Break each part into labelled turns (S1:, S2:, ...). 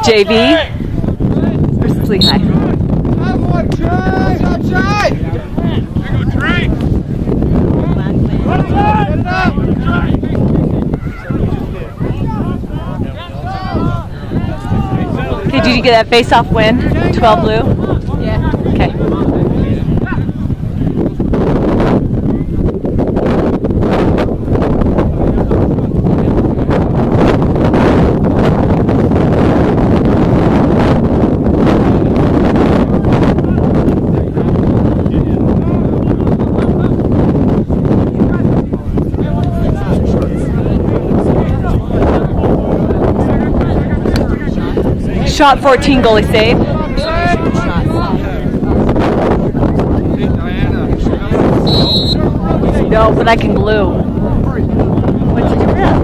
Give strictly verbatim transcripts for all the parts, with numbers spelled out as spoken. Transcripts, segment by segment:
S1: J V versus Lehigh. Okay, did you get that face-off win? twelve blue? Yeah. Okay. Shot fourteen, goalie save. No, but I can glue. What's your grip?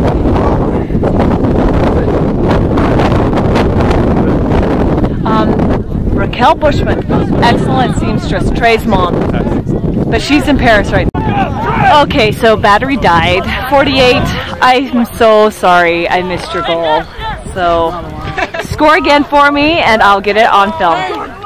S1: Um, Raquel Bushman, excellent seamstress, Trey's mom. But she's in Paris right now. Okay, so battery died. forty-eight. I'm so sorry I missed your goal. So score again for me and I'll get it on film.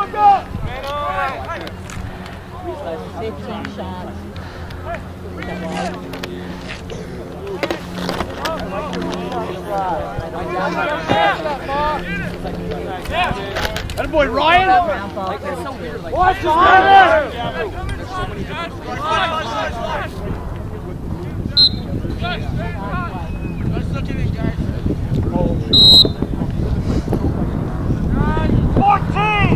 S2: That boy Ryan! Watch his Let's look at it, guys. fourteen!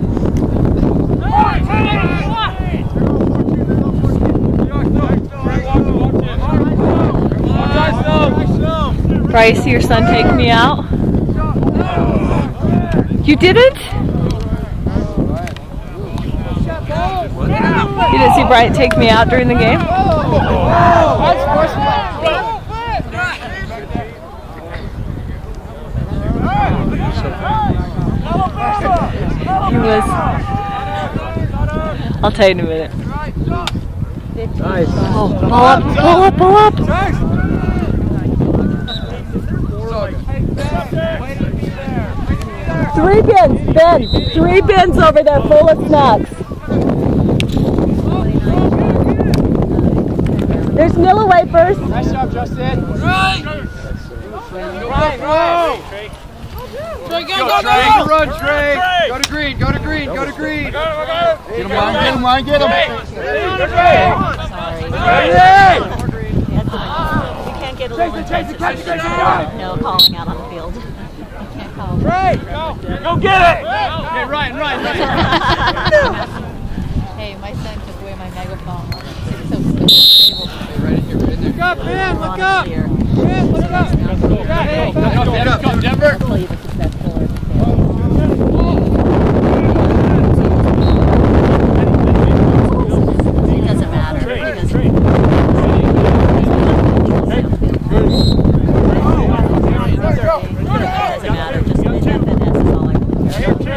S1: Bryce, your son take me out? You didn't? You didn't see Bryant take me out during the game? He was. I'll tell you in a minute.
S3: Nice.
S1: Oh, pull up, pull up, pull up. Three bins, Ben. Three bins over there full of snacks. There's Nilla wafers.
S2: Nice job, Justin. Right. Right, right. Trey, go, go, go, go. Run, Trey. Go to green, go to green, go to green. Get him, Ryan, get him, Ryan, get him.
S1: Sorry. You can't get a little intensive. No calling out on the field.
S2: Trey, go. Go get it. Okay, Ryan, Ryan, Ryan.
S4: Hey, my son took away my megaphone.
S2: Look up, Ben, look up. Ben, look up. Hey, go, go, Denver.
S4: It doesn't matter. It doesn't matter. Just the F N S is all I can do.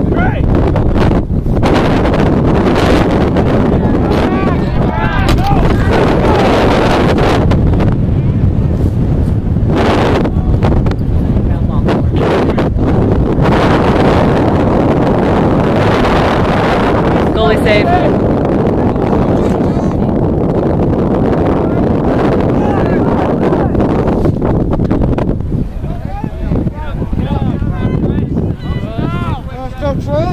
S1: Goalie save.
S2: Let's go, Trey.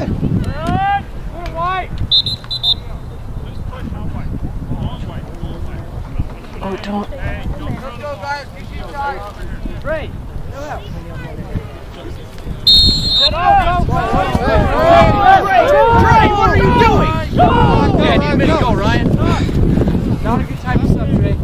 S1: Oh, don't.
S2: Let's go, guys. Trey. Trey, what are you doing? Yeah, need a minute to go, Ryan. Not a good time to stop, Trey.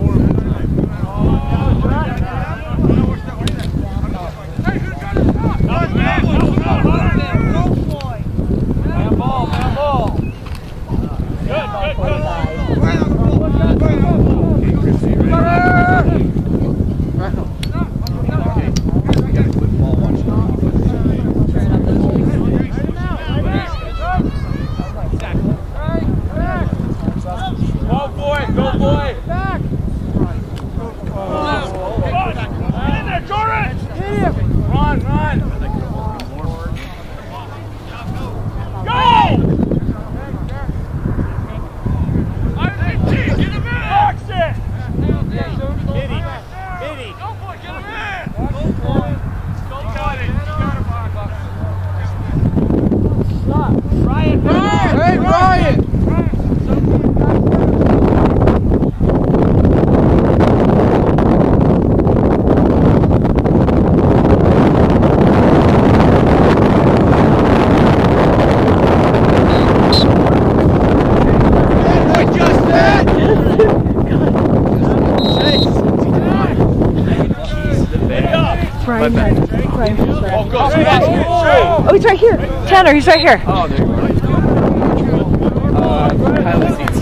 S2: Man ball, man ball. Good, good, good. Go boy, go boy!
S1: Oh, he's right here. Tanner, he's right here.
S2: Oh, there you go. Uh, pilot seats.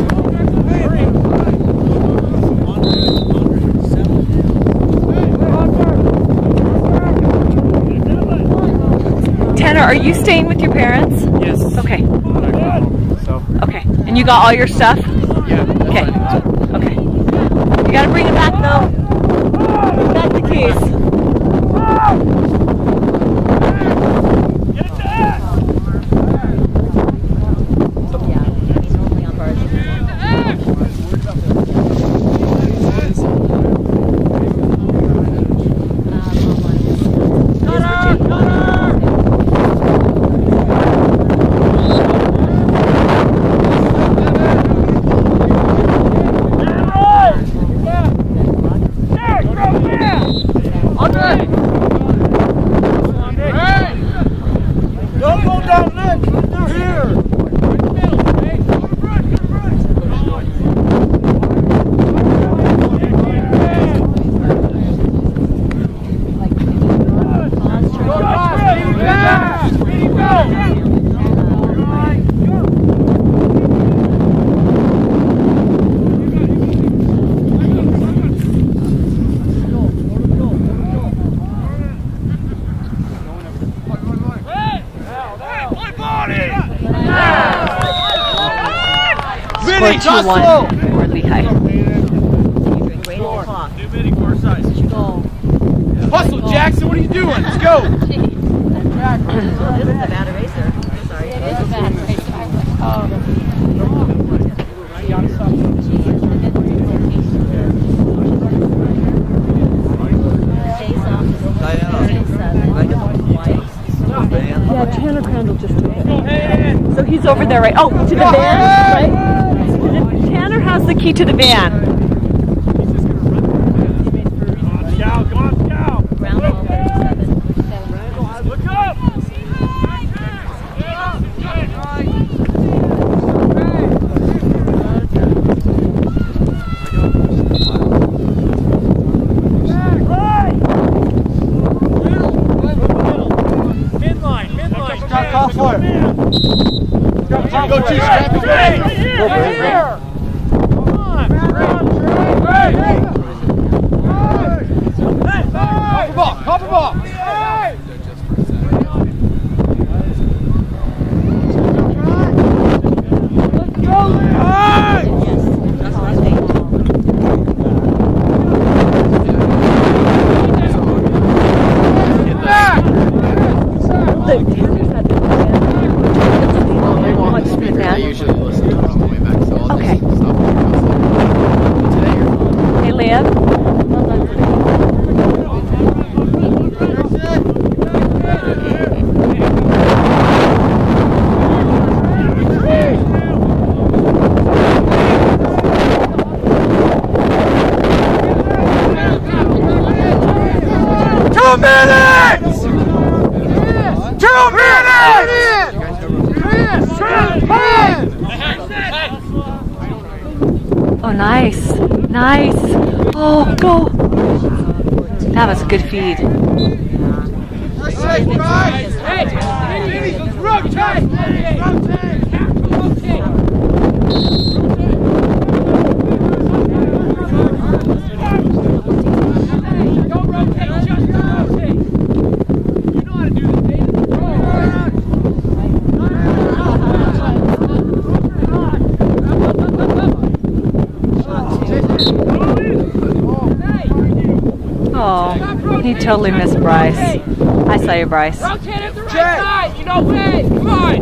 S1: Tanner, are you staying with your parents?
S2: Yes.
S1: Okay.
S2: So.
S1: Okay. And you got all your stuff?
S2: Yeah.
S1: Okay. Okay. You gotta bring it back though. Bring back the keys. Score two one for Lehigh.
S2: Hustle, Jackson, what are you doing? Let's go!
S4: This is a bad eraser. Sorry. It is a bad eraser.
S1: Yeah, Tanner Crandall just took it. So he's over there, right? Oh, to the van, right? Tanner has the key to the van.
S2: Go to scrap it. Go for it. Come on. Copper ball. Copper ball. Let's go, Lehigh! Get back!
S1: I
S3: usually listen to it on the way back, so I'll
S1: okay.
S3: just stop. Today you're fine.
S1: Hey, Liam.
S2: Two minutes! Two minutes!
S1: Oh, nice. Nice. Oh, go. That was a good feed.
S2: Hey, let's rotate!
S1: Oh, he totally missed Bryce. I saw you, Bryce.
S5: Rotate at the right side, you know when. Come on.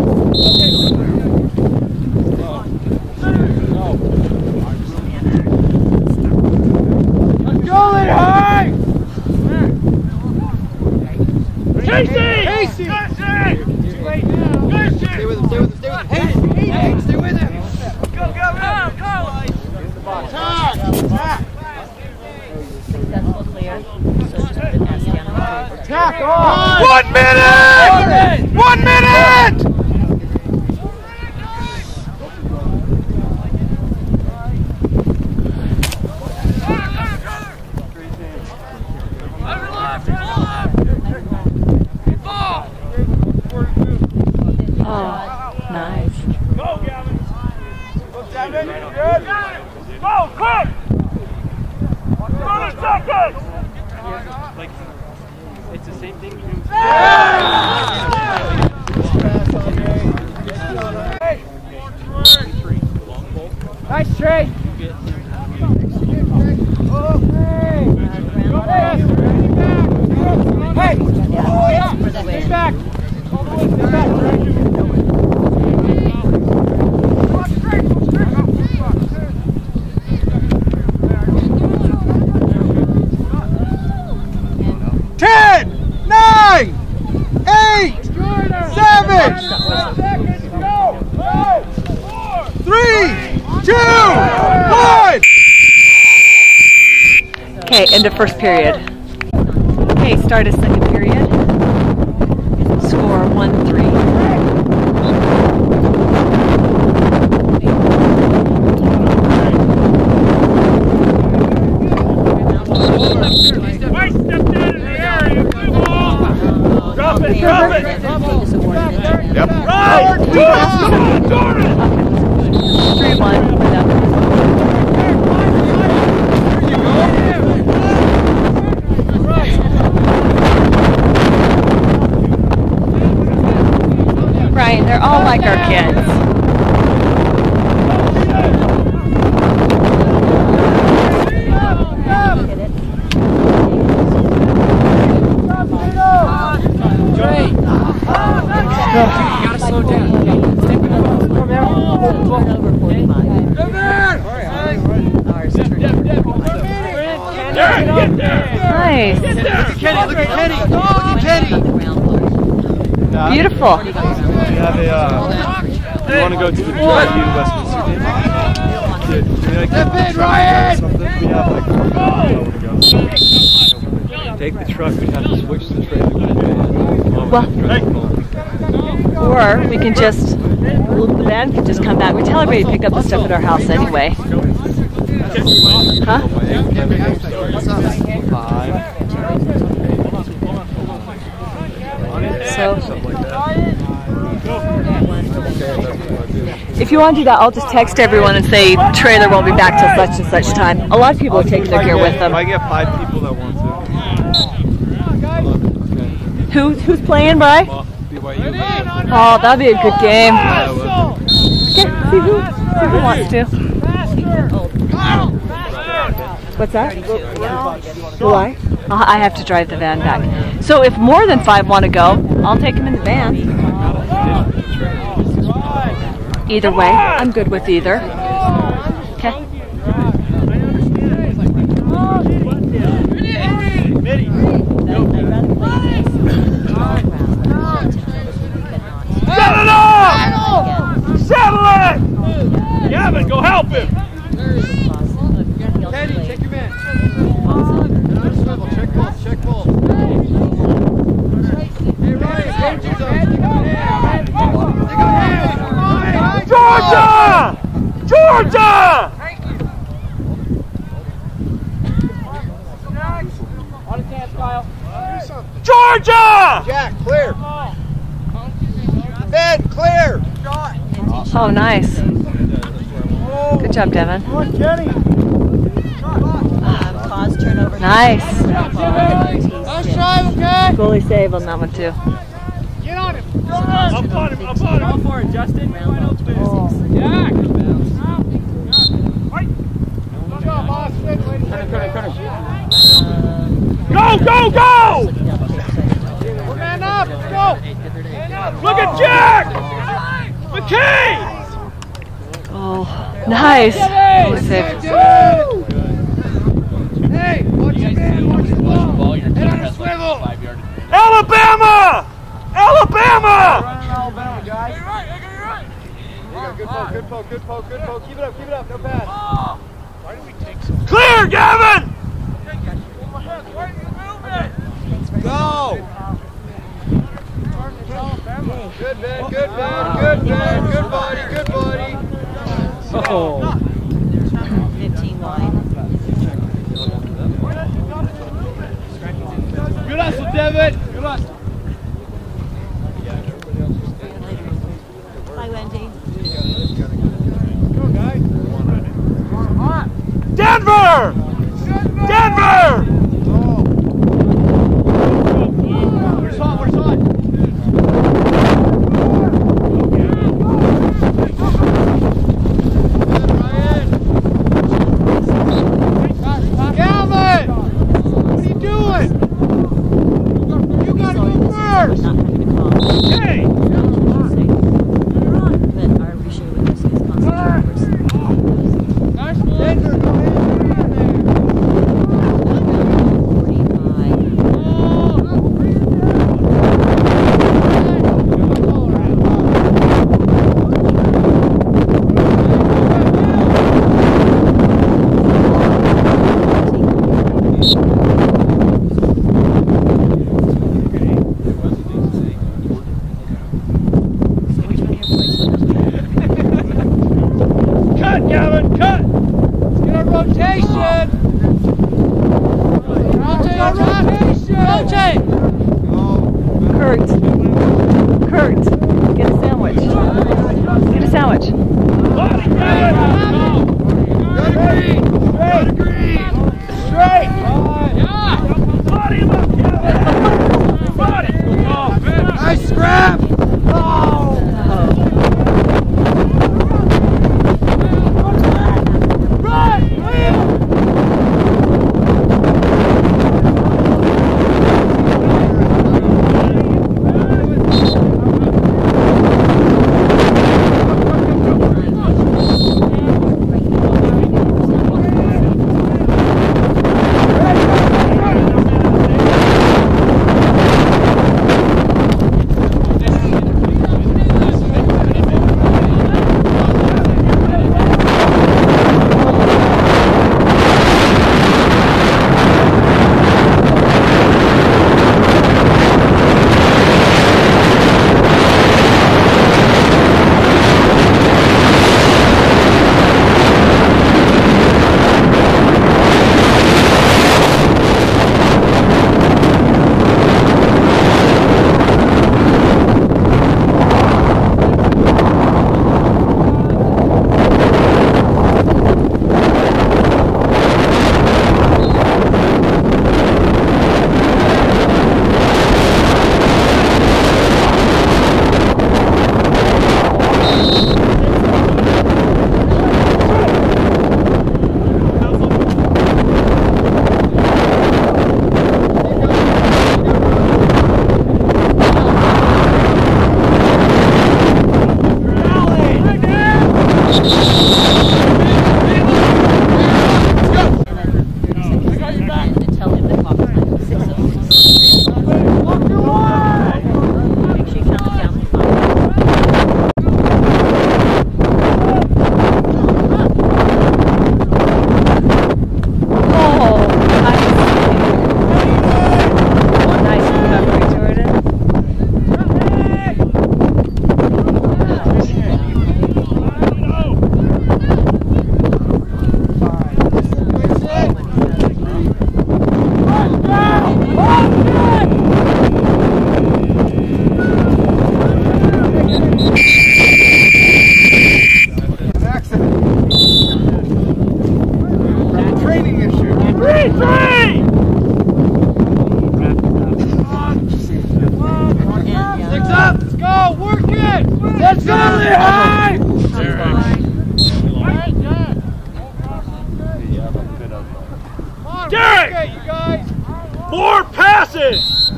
S2: Let's go, Lehigh!
S5: Casey!
S2: Casey!
S5: Casey!
S3: Stay with him, stay with him, stay with him. Hey, hey, stay with him.
S5: Go, go, go, go!
S2: Attack! Attack!
S4: Successful clear. So just put the pass down on the paper.
S2: Attack on!
S5: One minute!
S2: One minute!
S5: Over left, over left! Ball! Stay back. Stay back.
S2: Ten, nine, eight, seven, three, two, one.
S1: Okay, end of first period. Okay, start of second period. Score one three.
S5: Drop it, drop it!
S2: Yep.
S5: Right! Jordan!
S1: three one. We're done. Brian, they're all like our kids.
S2: You gotta slow down.
S4: Turnover forty-five. Ours is turnover forty-five.
S5: Get there!
S1: Nice.
S5: Get there!
S2: Kenny, look at Kenny. Look at Kenny.
S1: Beautiful.
S6: We have a, uh, we want to go to the J U Westminster game. Do we like
S2: Step in, Ryan!
S6: something? We have like four hours to go. Take the truck, we have to switch the trailer.
S1: Well, or we can just, the band can just come back. We tell everybody to pick up the stuff at our house anyway. Huh? So, if you want to do that, I'll just text everyone and say trailer won't be back till such and such time. A lot of people are taking their gear with them.
S6: I get five people that want to.
S1: Who, who's playing, Bri?
S6: B Y U.
S1: Oh, that'd be a good game. Okay, see who, see who wants to. What's that? Will I? Uh, I have to drive the van back. So if more than five want to go, I'll take them in the van. Either way, I'm good with either. Okay.
S5: Settle it up! Settle it! Gavin, go help him!
S2: Kenny, take your man. Swivel, check ball, check ball. Hey, Ryan, danger zone.
S5: Georgia! Georgia! Georgia!
S2: Jack, clear. Ben, clear.
S1: Oh, nice. Good job, Devin.
S4: Um, cause turnover.
S1: Nice.
S5: Nice drive, okay?
S1: Goalie save on that one, too.
S5: Get on him! Up on him, up on him! Go for it, Justin.
S4: Round ball
S1: Oh.
S5: Jack! Go, go, go! We're man up, let's go! Look at Jack! McKay!
S1: Oh, nice. Goalie save.
S2: Hey, watch your man, watch your ball. Head on the swivel.
S5: Alabama! Alabama!
S2: Alabama, guys. You're right, you're right. Good poke, good poke, good poke, good poke. Keep it up, keep it up, no pass. Why did we take so
S5: Clear, Gavin!
S2: Go! Good man, good man, good man, good body, good body.
S6: Oh.
S4: fifteen wide.
S5: Good hustle, Devin! Good hustle.
S4: Bye, Wendy.
S5: Denver! Denver! Where's hot? Where's hot?
S2: Calvin! What are you doing? You gotta go first!
S1: Kurt, get a sandwich. Get a sandwich.
S5: Go to green! Go to green! Straight! Yeah! Body him up, Kevin! Body! Nice scrap! Oh! Run! Wheel! Derek! Four passes!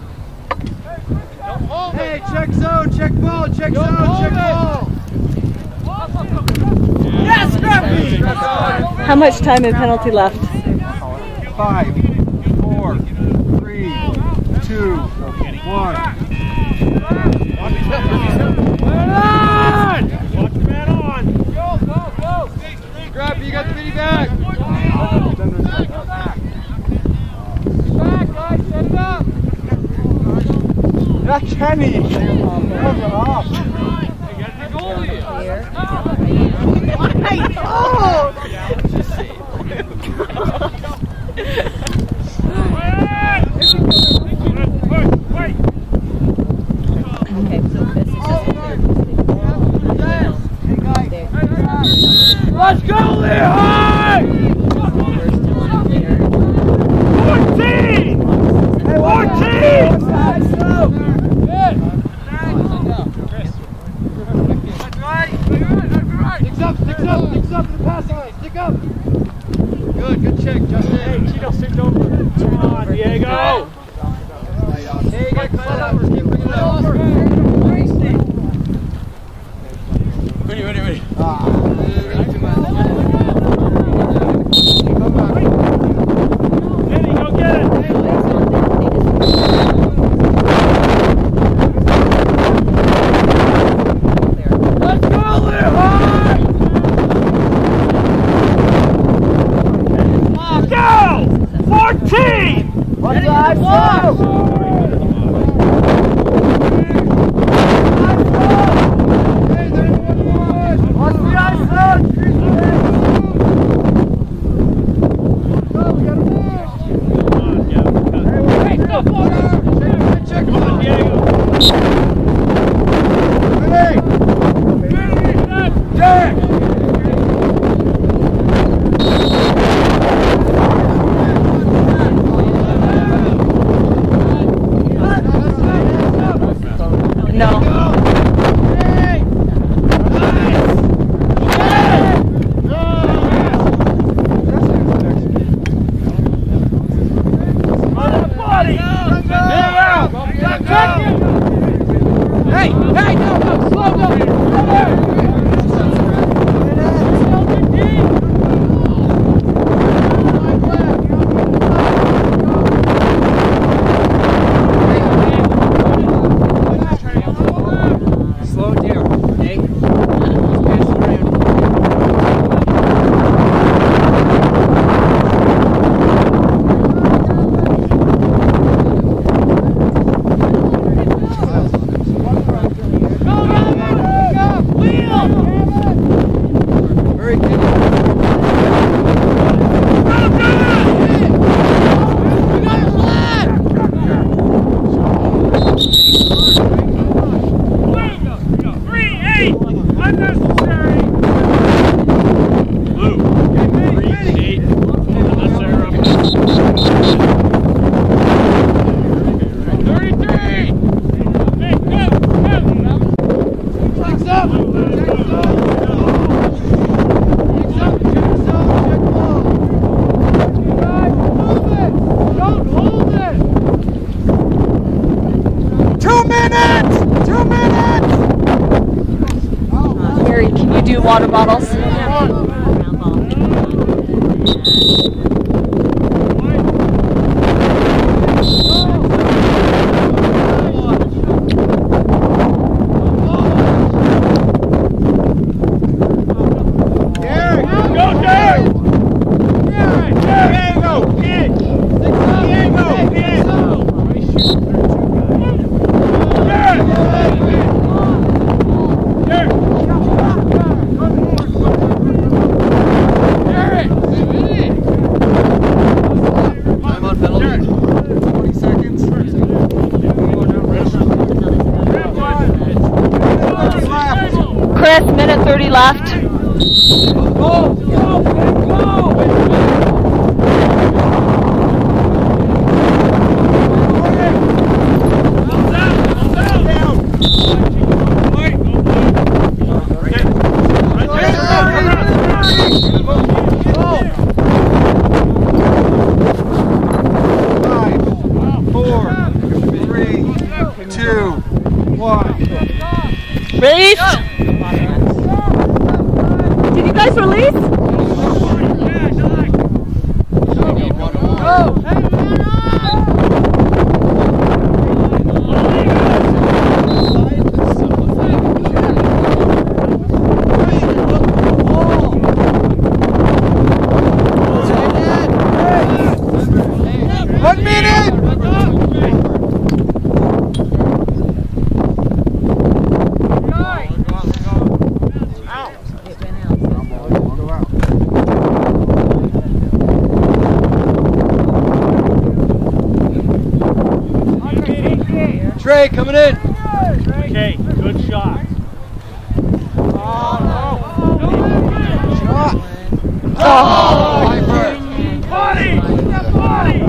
S2: Hey, check zone, check ball, check zone, check ball.
S5: Yes, Scrappy!
S1: How much time and penalty left?
S2: Five, four, three, two, one.
S5: Man on! Watch your man on! Go, go, go!
S2: Scrappy, you got the mini bag.
S5: Back, guys, set it up!
S2: Not Kenny.
S5: Hey, get the goalie! Wait!
S4: Okay, so this is
S5: Let's go, Lehigh! fourteen! fourteen!
S2: Sticks up, sticks up, sticks up to the pass line. Stick up. Good, good check, Justin.
S5: Hey, Cheeto, sit over. Come on, Diego!
S2: Hey, you got to cut up. Keep bringing it over. Ready, ready, ready. Ah.
S1: No.
S2: Hey, hey, no, no, slow down. Slow it down. Hey.
S1: Mary, can you do water bottles? Chris, minute thirty left.
S2: Go, go, go!
S1: Release! Did you guys release?
S2: Go! One minute! Trey coming in.
S5: Okay, good shot.
S2: Shot.
S1: Oh!
S5: Body! Body!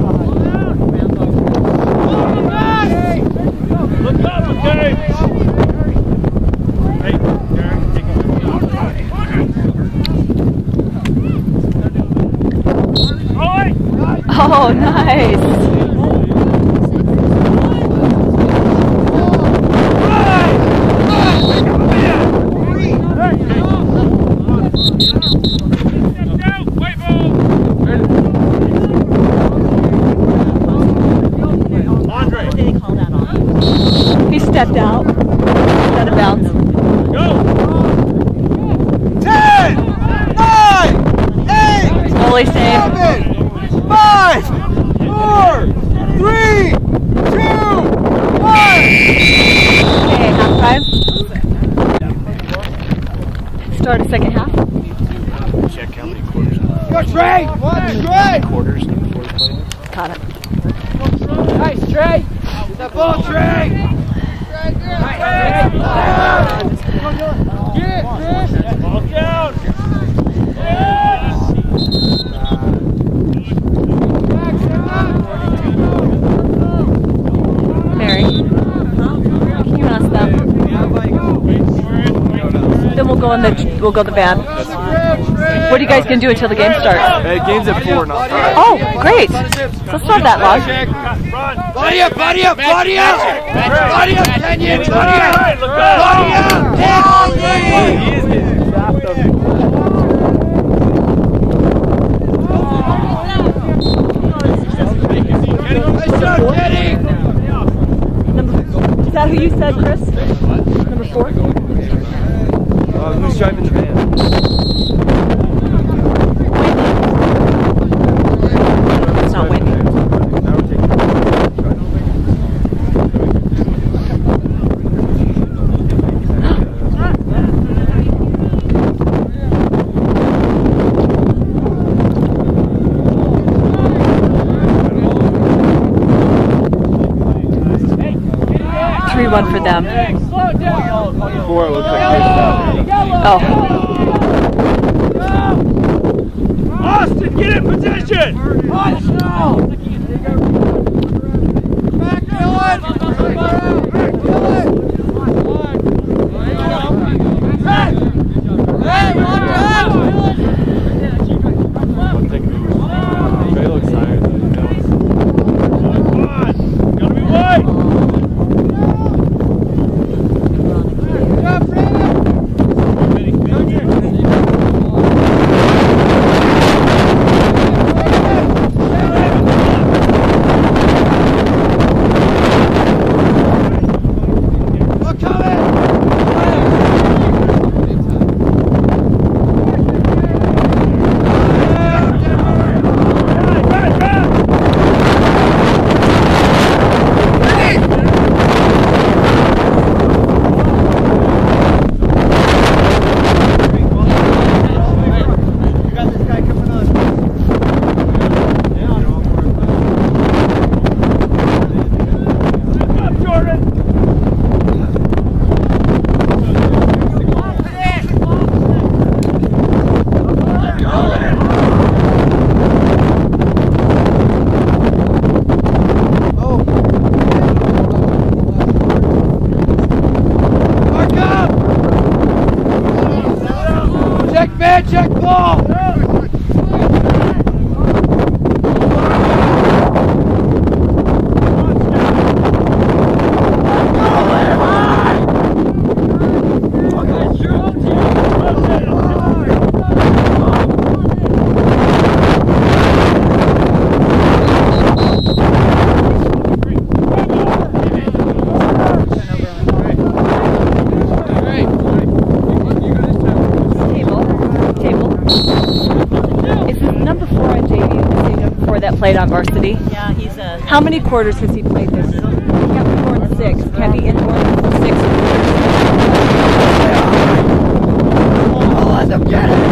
S5: Look up, okay? Hey, Derek, take it.
S1: Oh, nice! He stepped out. Out of bounds.
S5: Go!
S2: Ten! Nine! Eight!
S1: Totally safe.
S2: Seven! Five! Four! Three! Two! One!
S1: Okay, halftime. Start a second half.
S6: Check how many quarters.
S2: Go Trey! One, Trey!
S6: Quarters before the play.
S1: Got it.
S2: Nice, Trey! Get that ball, Trey! Nice, Get it, Chris!
S5: Ball down!
S1: Mary, can you ask them? we'll go in the we'll go the van. What are you guys gonna do until the game starts?
S6: Hey, game's at four now.
S1: Oh, great. So it's not that long.
S3: Body up, body up, body up! Body up, Kenyon! Body up! Body up!
S1: Is that who you said, Chris? Number four?
S6: Uh, who's driving the van?
S1: It's not Wendy. three one for them.
S6: Four looks like
S1: Oh.
S5: Austin, get in position!
S3: Back, Dylan! Hey, watch out!
S6: Ray looks tired though, you know.
S5: Come on! Gotta be wide!
S3: Check man, check ball!
S1: That played on varsity.
S4: Yeah, he's a.
S1: How many quarters has he played this? He got four and six. Can he indoor six quarters?
S3: I'll let them get it!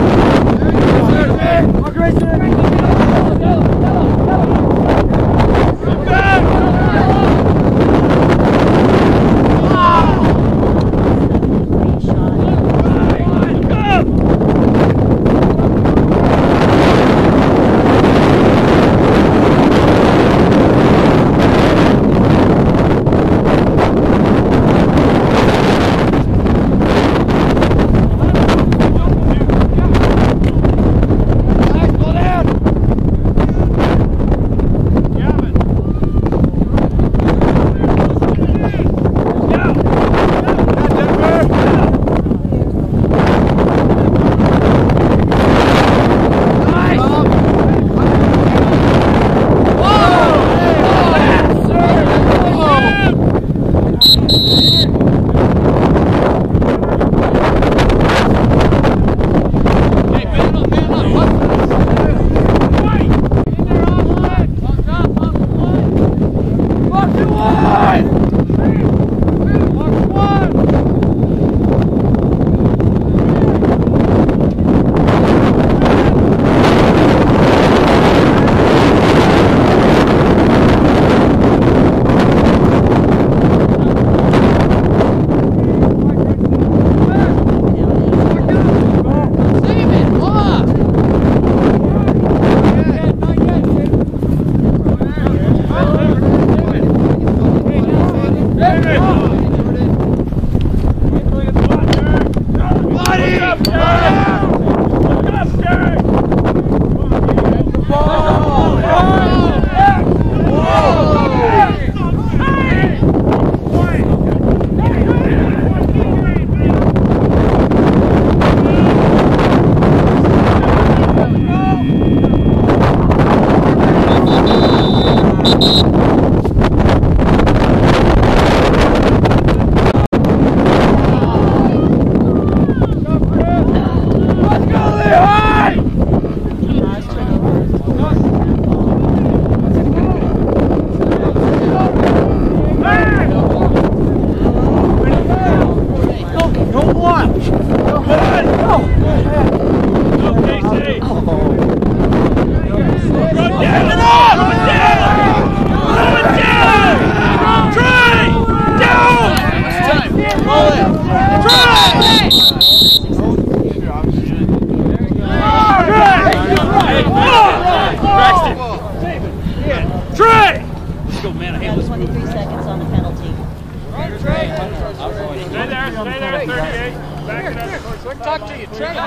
S5: Trey!
S4: twenty-three seconds on the penalty.
S5: Stay there, stay there, thirty-eight. Back it up.
S2: Talk to you, Trey.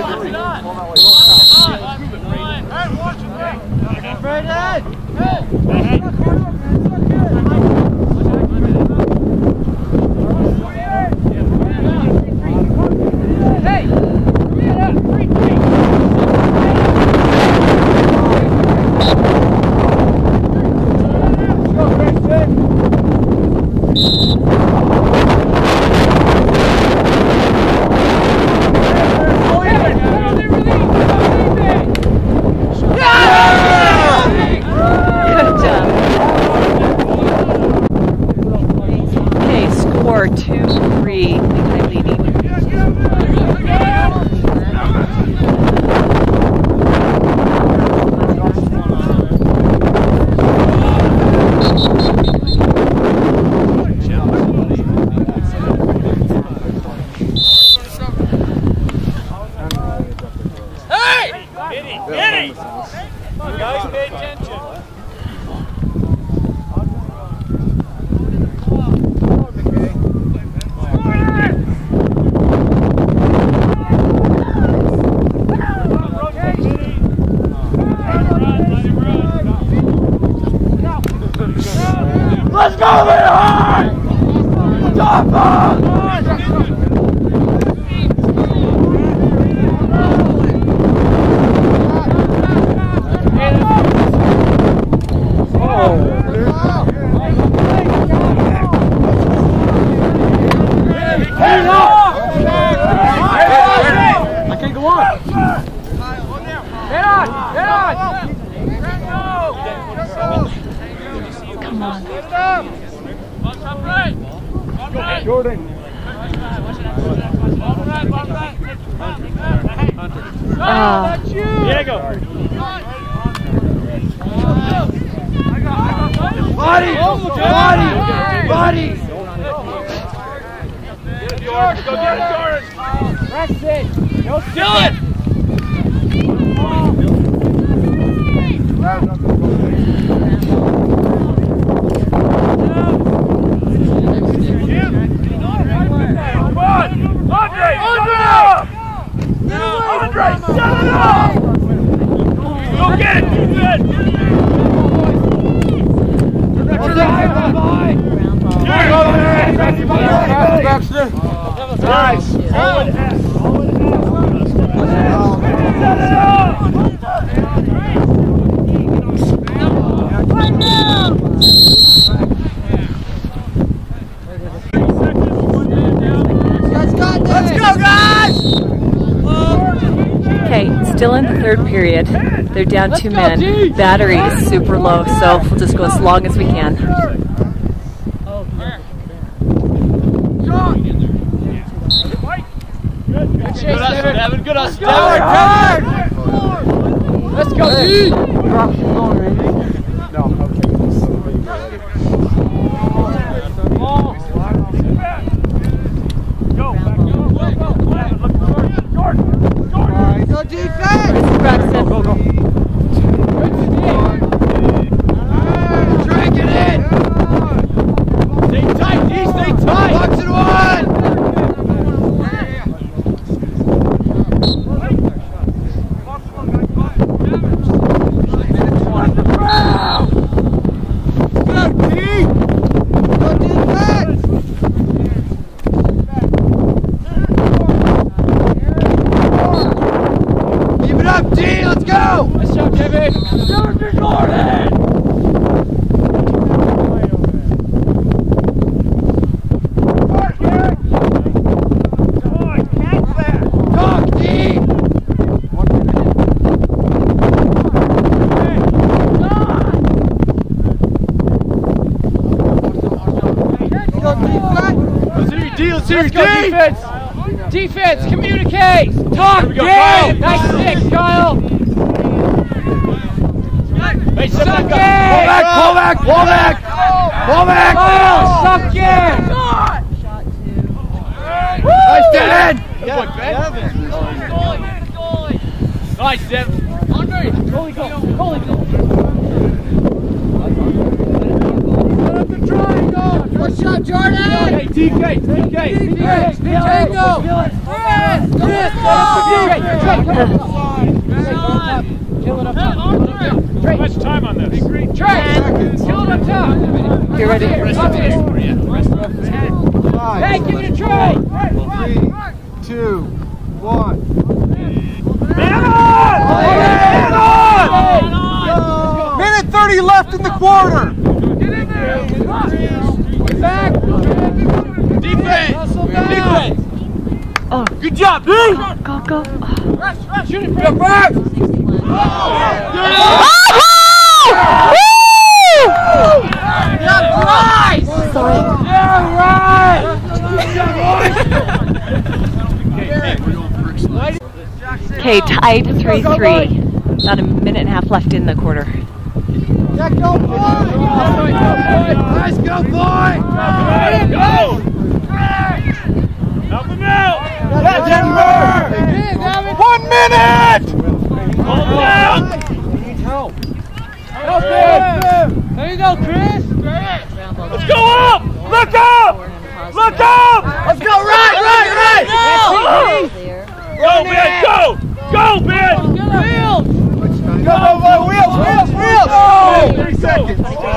S1: two three, Nikolai leading.
S5: Hey! Hitty! Hitty! Guys, pay attention.
S3: Let's go, Leon! Stop us!
S2: I can't go on. Get on! Get on!
S1: Come on.
S2: Jordan.
S1: Ah.
S5: Diego.
S3: Body! Body! Body!
S5: George, go get it, George.
S2: Press it. No
S5: Kill it. Come on! Andre! Andre! Andre, shut it up! Go get it, defense! Nice! Forward S.
S3: Let's go, guys!
S1: Okay, still in the third period. They're down two men. Battery is super low, so we'll just go as long as we can.
S5: Good chase, Devin. Devin, good us.
S3: Hard, hard!
S2: Let's go, D!
S3: Drop the phone, Randy. No, okay.
S5: Go, back, go, go, go. Look for Jordan. Jordan.
S3: Go defense!
S1: Braxton.
S3: Go, go. Drag it in!
S5: Stay tight, D, stay tight.
S3: Box and one!
S2: Let's go, defense! Defense, communicate! Talk,
S5: go,
S2: game!
S5: Kyle.
S2: Nice stick, Kyle!
S5: Hey,
S2: Suck
S5: step
S2: in!
S5: back.
S3: Pull back, pull back, pull back! Pull back!
S2: Kyle, suck in!
S3: Nice, Dennis! Nice, Dev. Andre! Goalie go! Goalie go! Put up the triangle! Good shot, Jordan! Hey, T K! T K! T K! Tango! Chris! Chris! Kill it up top.
S5: How much time on this?
S3: Trey! Kill it up top!
S1: You ready?
S3: Hey, give it a try!
S2: Three, two, one.
S5: Man on! Man on!
S2: Minute thirty left in the quarter.
S3: Get in there! Get back! Defense! Defense!
S1: Oh,
S5: Good job, B!
S1: go, go.
S3: Shoot it from back!
S1: Okay, tied three three. About a minute and a half left in the quarter.
S3: Jack, go, boy! Nice, go, boy!
S5: Go! Help him out!
S3: That's Denver! One minute!
S5: Hold it out!
S3: Help him! There you go, Chris!
S5: Let's go up! Look up! Look up!
S3: Let's go, right, right, right!
S5: Go, Ben! Go! Go, Ben!
S3: Wheels!
S2: Go, go, go, wheels, wheels, wheels.
S5: Go!
S2: Three seconds.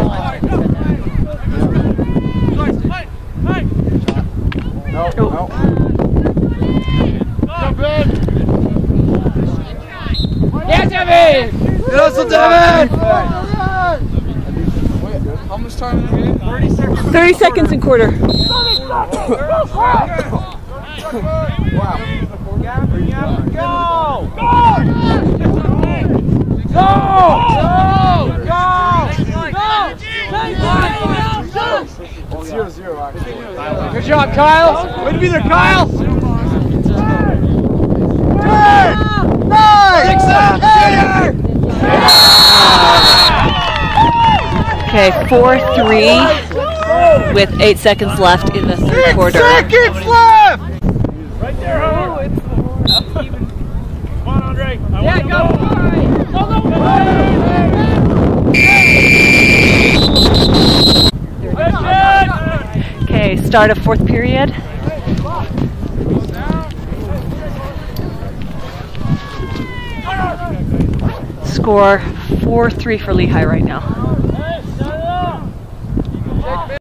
S2: No, no.
S3: Yes, Devin!
S2: Yes, Devin!
S3: How much time is it? thirty seconds.
S1: thirty seconds in quarter.
S2: Wow.
S5: Go! Go!
S2: Zero, zero, actually.
S3: Good job, Kyle! Way to be there, Kyle!
S2: Ten! Nine!
S3: Six, seven,
S1: Okay, four three with eight seconds left in the third
S2: Six
S1: quarter.
S2: seconds left!
S5: Right there, huh? Come on, Andre. I
S3: Yeah,
S5: want
S3: go!
S5: to
S3: Go, go,
S1: Okay, start of fourth period. Score four three for Lehigh right now.